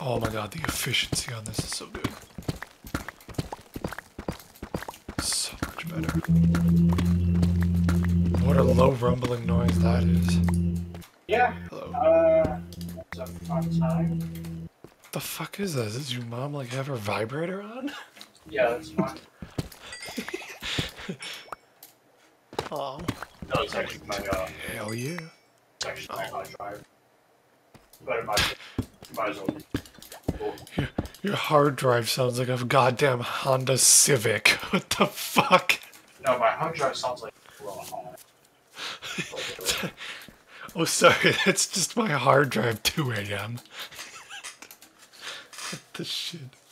Oh my god, the efficiency on this is so good. So much better. What a low rumbling noise that is. Yeah. Hello. It's a fun time. What the fuck is this? Does your mom like have her vibrator on? Yeah, that's fine. Oh. No, it's actually my, Hell yeah. it's actually my hard drive. But it might as well be cool. Your hard drive sounds like a goddamn Honda Civic. What the fuck? No, my hard drive sounds like a home. Oh, sorry, that's just my hard drive, 2 a.m. What the shit?